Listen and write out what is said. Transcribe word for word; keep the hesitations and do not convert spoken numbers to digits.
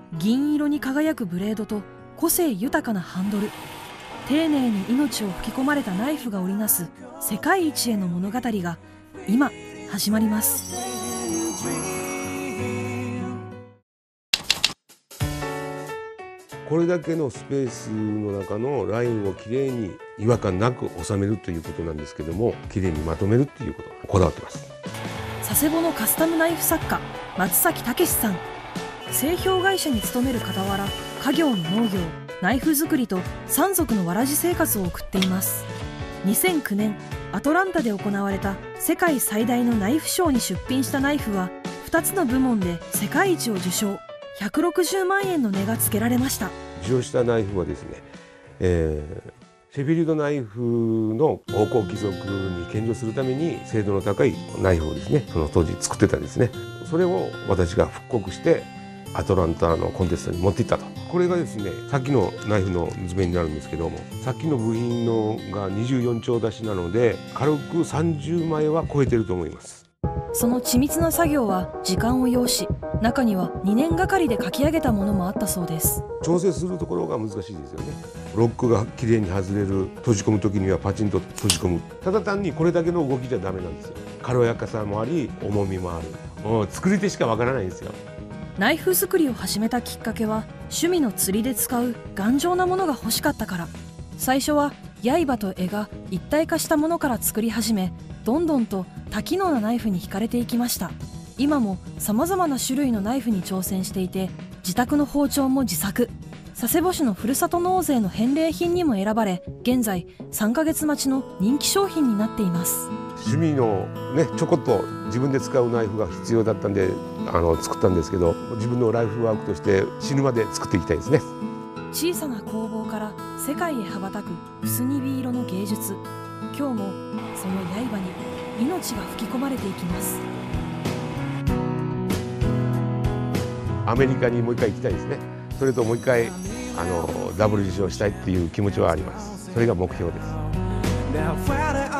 銀色に輝くブレードと個性豊かなハンドル、丁寧に命を吹き込まれたナイフが織りなす世界一への物語が今始まります。 これだけのスペースの中のラインをきれいに違和感なく収めるということなんですけども、きれいにまとめるということをこだわってます。 佐世保のカスタムナイフ作家松崎武さん、製氷会社に勤める傍ら家業の農業、ナイフ作りと三足のわらじ生活を送っています。にせんきゅうねんアトランタで行われた世界最大のナイフショーに出品したナイフはふたつの部門で世界一を受賞、ひゃくろくじゅうまんえんの値がつけられました。 受賞したナイフはですね、えー、シェフィルドナイフの王侯貴族に献上するために精度の高いナイフをですね、その当時作ってたんですね。それを私が復刻してアトランタのコンテストに持っていったと。これがですね、さっきのナイフの図面になるんですけども、さっきの部品のがにじゅうよんちょう出しなので軽くさんじゅうまいは超えてると思います。 その緻密な作業は時間を要し、中にはにねんがかりで書き上げたものもあったそうです。 調整するところが難しいですよね。ロックがきれいに外れる、閉じ込む時にはパチンと閉じ込む。ただ単にこれだけの動きじゃダメなんですよ。軽やかさもあり重みもある。もう作り手しかわからないんですよ。 ナイフ作りを始めたきっかけは、趣味の釣りで使う頑丈なものが欲しかったから。最初は刃と柄が一体化したものから作り始め、どんどんと多機能なナイフに惹かれていきました。今もさまざまな種類のナイフに挑戦していて、自宅の包丁も自作。佐世保市のふるさと納税の返礼品にも選ばれ、現在さんかげつ待ちの人気商品になっています。 趣味のね、ちょこっと自分で使うナイフが必要だったんであの作ったんですけど、自分のライフワークとして死ぬまで作っていきたいですね。 小さな工房から世界へ羽ばたくくすにび色の芸術。今日もその刃に命が吹き込まれていきます。 アメリカにもう一回行きたいですね。それともう一回あのダブル受賞したいっていう気持ちはあります。それが目標です。